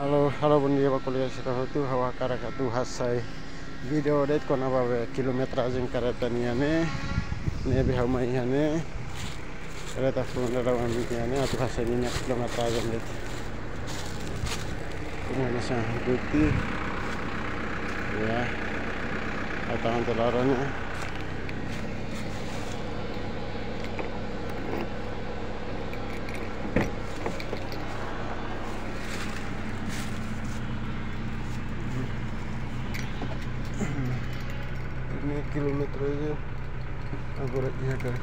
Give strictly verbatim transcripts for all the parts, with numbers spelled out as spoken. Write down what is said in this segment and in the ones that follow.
Halo, halo bun dia kuliah sirah tu hawa karaka tu hasai video det kona bawe kilometer jeng kareta niane ne bi hamai hane kareta phone rawan niane atu hasai ni kilometer jeng det kumana sa guti ya atangan telarane ini kilometer aja agora iya kan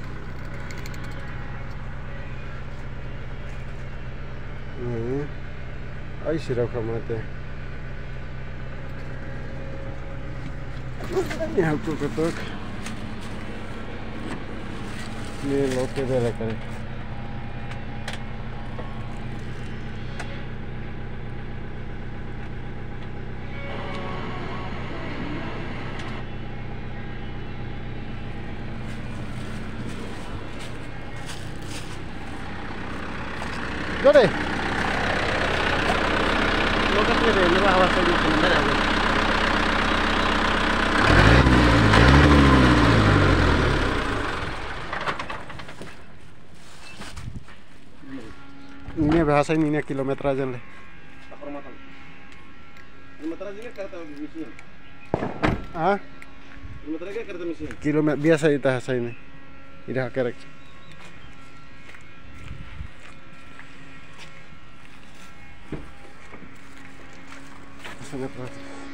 ini ay sirap kamate ini aku ketuk ini loke bela kare Gede. Lokasi ini ini awas lagi sebentar ya. Ini bahasa ini nih kilometer aja lah. Kilometer aja kereta mesin. Ah? Kilometer aja kereta mesin. Kilometer biasa itu bahasa ini. Tidak kerek. Sangat berat.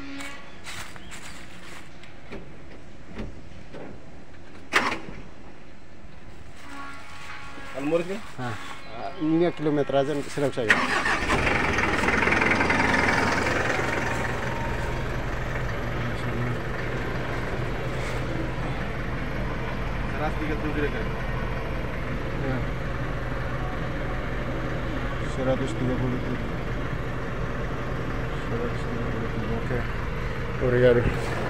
Almurid kan? Nah, ini kilometer aja sedang saya. seratus tiga puluh direct kan? Ya. seratus tiga puluh. seratus tiga puluh. Oke. Obrigado.